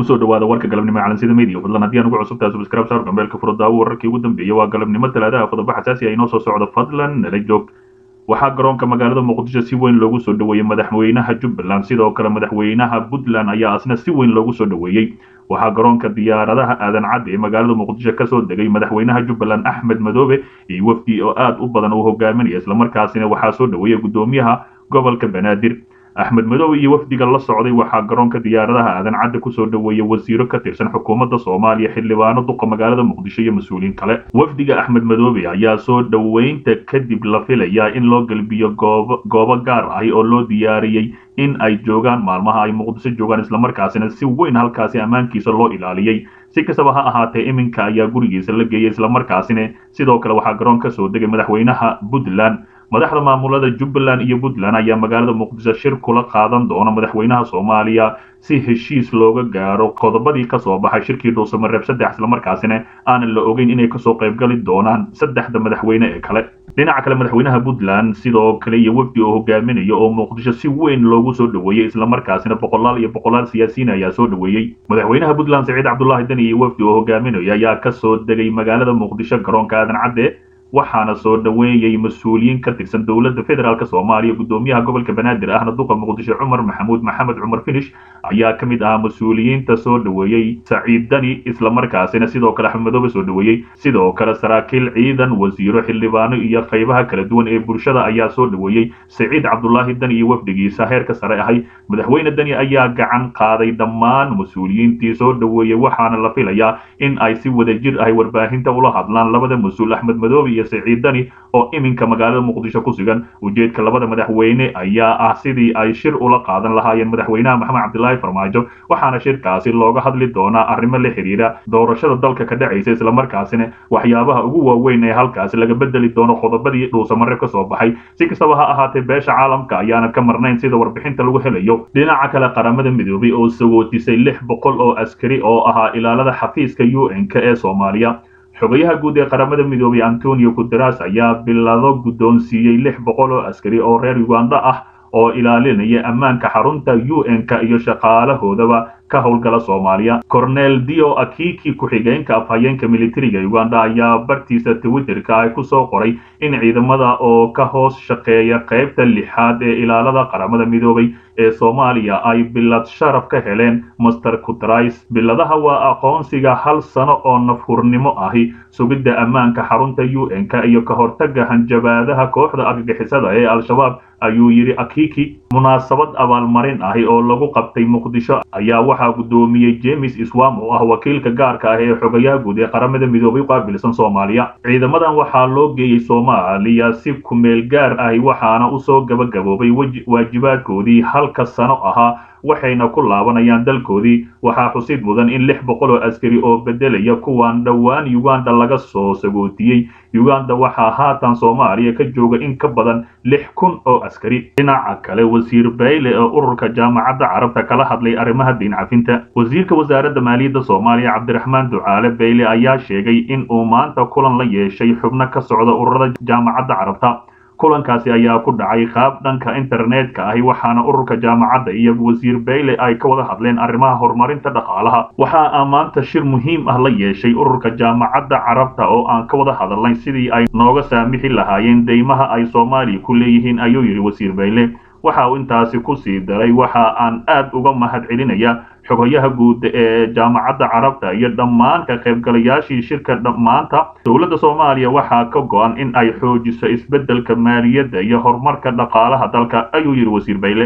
kusoo dhawaada warka galabnimo ee calansida media fadlan haddii aan ugu cusubtahay subscribe saar gambeelka furo daawo wararkii ugu dambeeyay waa galabnimo talaadaha qodobo xasaasi ah inoo soo socdo fadlan nala joog waxaa garoonka magaalada muqdisho si weyn loogu soo dhaweeyay madaxweynaha Jubbaland sidoo kale madaxweynaha Puntland ayaa asna si weyn loogu soo dhaweeyay waxaa garoonka diyaaradaha aadan cad ee magaalada muqdisho ka soo degay madaxweynaha Jubbaland Axmed Madoobe iyo wafdi oo aad u badan oo hogaaminaya isla markaasina waxaa soo dhaweeyay gudoomiyaha gobolka Banaadir axmed madoobe iyo wafdiga la socday waxaa garoonka diyaaradaha aadan cad ku soo dhaweeyay wasiiro ka tirsan xukuumadda Soomaaliya xildhibaano duqa magaalada muqdisho iyo mas'uuliyiin kale wafdiga axmed madoobe ayaa soo dhaweynta kadib la filayaa in loo galbiyo goobo gaar ah oo loo diyaariyay in ay joogaan maalmaha ay muqdisho joogaan isla markaasina si weyn halkaasi ammaankiisa loo ilaaliyay si kastaba ha ahaatee iminka ayaa gurigiisa la geeyay isla markaasina sidoo kale waxaa garoonka soo degay madaxweynaha Puntland madaxda maamulada Jubbaland iyo Puntland ayaa magaalada muqdisho shir kula qaadan doona madaxweynaha Soomaaliya si heshiis looga gaaro qodobadii ka soo baxay shirkii Dhuusamareeb 3 isla markaasina aan la ogeyn inay ka soo qayb gali doonaan saddexda madaxweyne ee kale dhinaca kale madaxweynaha Puntland sidoo kale iyo wafdi oo hogaaminaya oo muqdisho si weyn loogu soo dhaweeyay isla markaasina boqolaal siyaasiyiin ayaa soo dhaweeyay madaxweynaha Puntland Saciid Cabdullaahi Dani iyo wafdi oo hogaaminaya ayaa ka soo degay magaalada muqdisho garoonka aadan cad waxaana soo dhaweeyay mas'uuliyiin ka tirsan dawladda federaalka Soomaaliya gudoomiyaha gobolka Banaadir ahna duqa muqdisho Cumar Maxamed Cumar Finish ayaa kamid ah mas'uuliyiinta soo dhaweeyay Saciid Dani isla markaasina sidoo kale Axmed Madoobe soo dhaweeyay sidoo kale saraakiil ciidan wasiiro xildhibaano iyo qaybaha kala duwan ee bulshada ayaa soo dhaweeyay Saciid Cabdullaahi Dani iyo wafdigiisa heerka sare ahay madaxweyne Dani ayaa gacan qaaday dhammaan mas'uuliyiintii soo dhaweeyay waxaana la filayaa in ay si wadajir ah warbaahinta ula hadlaan labada mas'uul Axmed Madoobe Saciid Dani oo iminka magaalada muqdisho ku sugan ujeedka labada madaxweyne ayaa ah sidii ay shir ula qaadan lahaayeen madaxweynaha Maxamed Cabdullaahi Farmaajo waxaana shirkaasi looga hadli doonaa arrimo la xiriira doorashada dalka ka dhacaysa isla markaasina waxyaabaha ugu waaweyn ee halkaas laga bedeli doono qodobadii Dhuusamareeb ka soo baxay si kastaba ha ahaatee beesha caalamka ayaana ka marnayn sida warbixinta lagu helayo dhinaca kale qaramada midoobay oo sagootisay 600 oo askari oo ahaa ilaalada xafiiska UN-ka ee Soomaaliya xogayaha guud ee qaramada midoobay Antonio Guterres ayaa bilado guddoonsiiyay 600 oo askari oo reer Uganda ah oo ilaalinaya ammaanka xarunta UN-ka iyo shaqaalahoodaba ka howlgala Soomaaliya Cornel Dio Akiki ku-xigeenka afhayeenka militariga Uganda ayaa bartiisa Twitterka ay ku soo qoray in ciidamada oo ka hoos shaqeeya qaybta 6aad ee ilaalada qaramada midoobay ee Soomaaliya ay bilad sharaf ka heleen Master Guterres biladaha waa aqoonsiga hal sano oo nafhurnimo ahi sugidda ammaanka xarunta UN-ka iyo ka hortagga hanjabaadaha kooxda argagixisada ee Al-Shabaab ayuu yiri Akiki munaasabad abaalmarin ahi oo lagu qabtay Muqdisho ayaa waxaa gudoomiyay James Iswam oo ah wakiilka gaarka ah ee xogayaha guud ee qaramada midoobay qaabilsan Soomaaliya ciidamadan waxaa loo geeyay Soomaaliya si ku meel gaar ah waxaana u soo gabagaboobay waajibaadkoodii halka sano ahaa waxayna ku laabanayaan dalkoodii waxaa xusid mudan in 600 oo askari oo bedelaya kuwan dhawaan Uganda laga soo sagootiyay Uganda waxaa haatan Soomaaliya ka jooga in ka badan 6,000 oo askari dhinaca kale wasiir Bayle oo ururka jaamacadda Carabta kala hadlay arrimaha diin cafinta wasiirka wasaaradda maaliyadda Soomaaliya Cabdiraxmaan Ducaale Bayle ayaa sheegay in uu maanta kulan la yeeshay xubno ka socda ururada jaamacadda Carabta kulankaasi ayaa ku dhacay qaab dhanka internetka ah waxaana ururka jaamacadda iyo wasiir Bayle ay ka wada hadleen arrimaha horumarinta dhaqaalaha waxa maanta shir muhiim ah la yeeshay ururka jaamacadda Carabta oo aan ka wada hadalnay sidii ay nooga saamixi lahaayeen deymaha ay Soomaaliya ku leeyihiin ayuu yiri wasiir Bayle waxa uu intaasi ku sii daray waxa aan aad uga mahadcelinayaa xogayaha guud ee jaamacadda Carabta iyo dhammaan ka qaybgalayaashii shirka maanta dawladda Soomaaliya waxa ka go'an in ay xoojiso isbeddelka maaliyadda iyo horumarka dhaqaalaha dalka ayuu yiri wasiir Bayle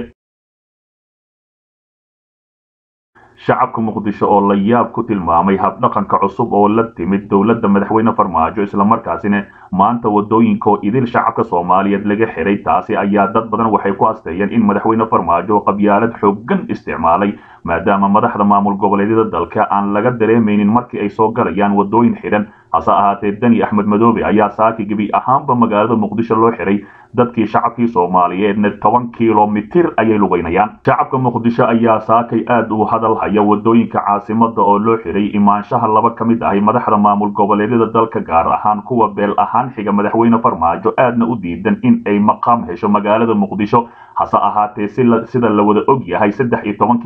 shacabka muqdisho oo la yaab ku tilmaamay hab dhaqanka cusub oo la timid dawladda madaxweyne Farmaajo isla markaasina maanta wadooyinka oo idil shacabka Soomaaliyeed laga xiray taasi ayaa dad badan waxay ku asteeyeen in madaxweyne Farmaajo qabyaalad xooggan isticmaalay maadaama madaxda maamul goboleedyada dalka aan laga dareemaynin markii ay soo galayaan wadooyin xiran hase ahaatee Dani Axmed Madoobe ayaa saaki gabi ahaanba magaalada muqdisho loo xiray dadkii shacabkii Soomaaliyeedna 10 kiiloomitir ayay lugeynayaan shacabka muqdisho ayaa saakay aad u hadal haya wadooyinka caasimadda oo loo xiray imaanshaha laba kamid ah madaxda maamul goboleedyada dalka gaar ahaan kuwa beel ahaan xiga madaxweyne Farmaajo aadna u diidan in ay maqaam hesho magaalada muqdisho hase ahaatee sida la wada og yahay 13 sano tir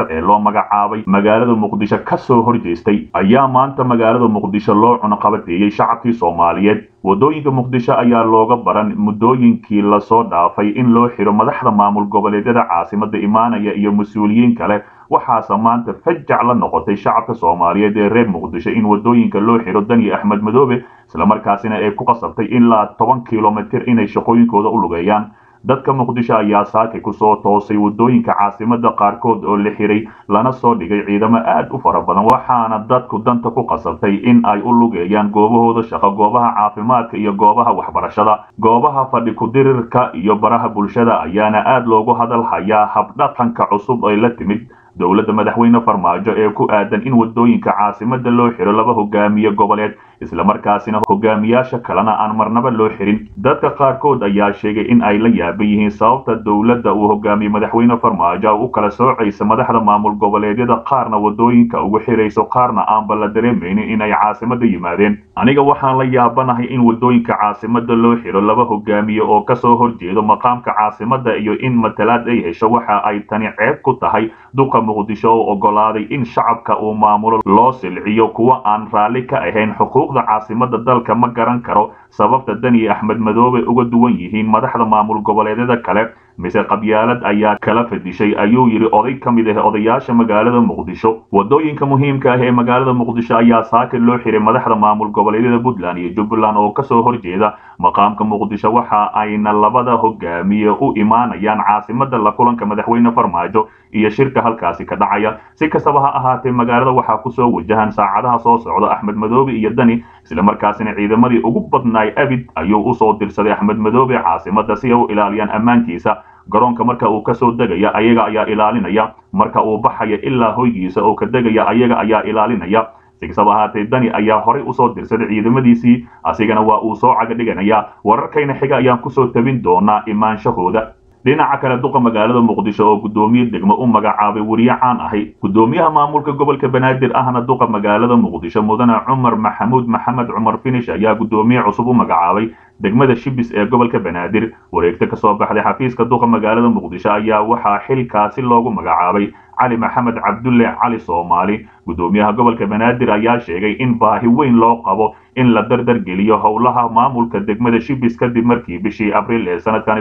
senatar ee loo magacaabay magaalada muqdisho ka soo horjeestay ayaa maanta magaalada muqdisho loo cunaqabateeyey shacabkii Soomaaliyeed wadooyinka muqdisho ayaa looga baran muddooyinkii la soo dhaafay in loo xiro madaxda maamul goboleedyada caasimada imaanaya iyo mas'uuliyiin kale waxaase maanta fajac la noqotay shacabka Soomaaliyeed ee reer muqdisho in wadooyinka loo xiro Dani Axmed Madoobe isla markaasina ay ku qasabtay ilaa 10 kiiloomitir inay shaqooyinkooda u lugeeyaan dadka muqdisho ayaa saaki ku soo toosay wadooyinka caasimada qaarkood oo la xiray lana soo dhigay ciidamo aad u fara badan waxaana dadku danta ku qasabtay in ay u lugeeyaan goobahooda shaqo goobaha caafimaadka iyo goobaha waxbarashada goobaha fadhi ku dirirka iyo baraha bulshada ayaana aad loogu hadal hayaa habdhaqanka cusub ee la timid dowladda madaxweyne Farmaajo ee ku aadan in wadooyinka caasimada loo xiro laba hogaamiye goboleed isla markaasina hogaamiyaasha kalena aan marnaba loo xirin dadka qaarkood ayaa sheegay in ay la yaaban yihiin sababta dowladda uu hogaamiye madaxweyne Farmaajo u kala soocaysa madaxda maamul goboleedyada qaarna wadooyinka ugu xirayso qaarna aan bala dareemaynin in ay caasimada yimaadeen aniga waxaan la yaabanahay in wadooyinka caasimada loo xiro laba hogaamiye oo ka soo horjeedo maqaamka caasimada iyo in matalaad ay hesho waxa ay tani ceeb ku tahay duqa muqdisho oo ogolaaday in shacabka uu maamulo loo silciyo kuwa aan raali ka ahayn xuquuqda caasimada dalka ma garan karo sababta Dani Axmed Madoobe uga duwan yihiin madaxda maamul goboleedyada kale mise qabyaalad ayaa kala fadishay ayuu yiri oday kamid ah odayaasha magaalada muqdisho wadooyinka muhiimka ah ee magaalada muqdisho ayaa saaka loo xiray madaxda maamul goboleedyada Puntland iyo Jubbaland oo ka soo horjeeda maqaamka muqdisho waxa ayna labada hogaamiye u imaanayaan caasimada la kulanka madaxweyne Farmaajo iyo shirka halkaasi ka dhacaya si kastaba ha ahaatee magaalada waxaa ku soo wajahan saacadaha soo socda Axmed Madoobe iyo Dani isla markaasina ciidamadii ugu badnaay abid ayuu u soo dirsaday Axmed Madoobe caasimada si ay u ilaaliyaan ammaankiisa garoonka marka uu ka soo degaya ayaga ayaa ilaalinaya marka uu baxaya ilaa hoygiisa oo ka degaya ayaga ayaa ilaalinaya si kastaba ahaatee Dani ayaa horay u soo dirsaday ciidamadiisii asigana waa uu soo caga dhiganaya wararkayna xiga ayaan ku soo tabin doonaa imaanshahooda dhinaca kale duqa magaalada muqdisho oo gudoomiye degmo u magacaabay wariye caan ahay gudoomiyaha maamulka gobolka Banaadir ahna duqa magaalada muqdisho mudane Cumar Maxamed Cumar Finish ayaa gudoomiye cusub u magacaabay degmada Shibis ee gobolka Banaadir wareegta ka soo baxday xafiiska duqa magaalada muqdisho ayaa waxaa xilkaasi loogu magacaabay علي محمد عبد الله علي صومالي gudoomiyaha gobolka Banaadir ayaa sheegay in baahi weyn loo qabo in la dardar geliyo howlaha maamulka degmada Shibis kadib markii bishii Abriil ee sanadkan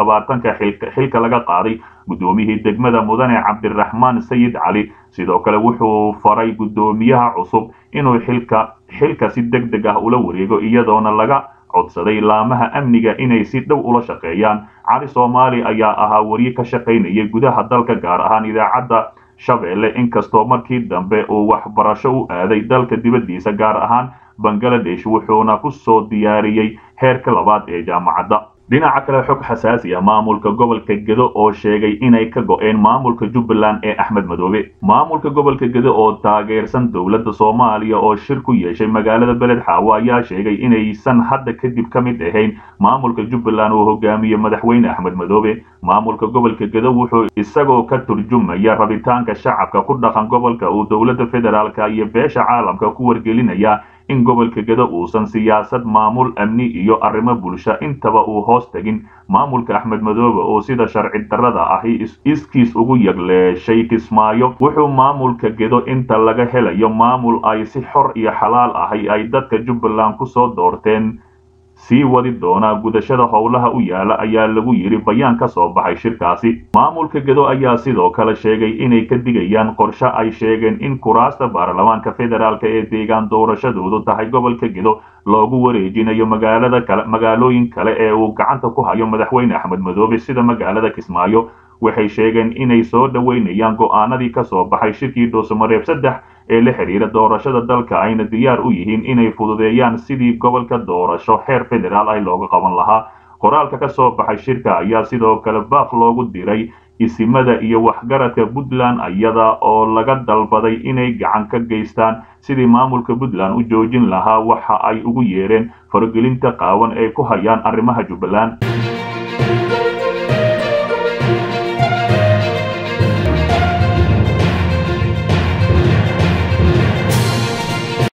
2020 xilka laga qaaday gudoomiyihii degmada Mudane Cabdiraxmaan Sayid Cali sidoo kale wuxuu faray gudoomiyaha cusub inuu xilka si degdeg ah ula wareego iyadoona laga codsaday laamaha amniga inay si dhow ula shaqeeyaan cali Soomaali ayaa ahaa wariye ka shaqeynaya gudaha dalka gaar ahaan idaacadda Shabeelle inkastoo markii dambe uu waxbarasho u aaday dalka dibadiisa gaar ahaan Bangladesh wuxuuna ku soo diyaariyay heerka labaad ee jaamacadda dhinaca kale xog xasaasi ah maamulka gobolka Gedo oo sheegay inay ka go'een maamulka Jubbaland ee Axmed Madoobe maamulka gobolka Gedo oo taageersan dawladda Soomaaliya oo shir ku yeeshay magaalada Beled Xaawo ayaa sheegay inaysan hadda kadib ka mid ahayn maamulka Jubbaland oo hogaamiye madaxweyne Axmed Madoobe maamulka gobolka Gedo wuxuu isagoo ka turjumaya rabitaanka shacabka ku dhaqan gobolka oo dawladda federaalka iyo beesha caalamka ku wargelinaya in gobolka Gedo uusan siyaasad maamul amni iyo arrimo bulsho intaba uu hoos tagin maamulka Axmed Madoobe oo sida sharci darrada ahi iskiis ugu yagleeshay Kismaayo wuxuu maamulka Gedo inta laga helayo maamul ay si xor iyo xalaal ahi ay dadka Jubbaland ku soo doorteen sii wadi doona gudashada howlaha u yaala ayaa lagu yiri bayaan ka soo baxay shirkaasi maamulka Gedo ayaa sidoo kale sheegay inay ka digayaan qorshe ay sheegeen in kuraasta baarlamaanka federaalka ee deegaan doorashadoodu tahay gobolka Gedo loogu wareejinayo magaalooyin kale ee uu gacanta ku hayo madaxweyne Axmed Madoobe sida magaalada Kismaayo waxay sheegeen inay soo dhaweynayaan go'aanadii ka soo baxay shirkii Dhuusamareeb 3 ee la xiriira doorashada dalka ayna diyaar u yihiin inay fududeeyaan sidii gobolka doorasho heer federaal ay looga qaban lahaa qoraalka ka soo baxay shirka ayaa sidoo kale baaq loogu diray isimada iyo waxgaradka Puntland ayada oo laga dalbaday inay gacan ka geystaan sidii maamulka Puntland u joojin lahaa waxa ay ugu yeereen faragelinta qaawan ee ku hayaan arrimaha Jubbaland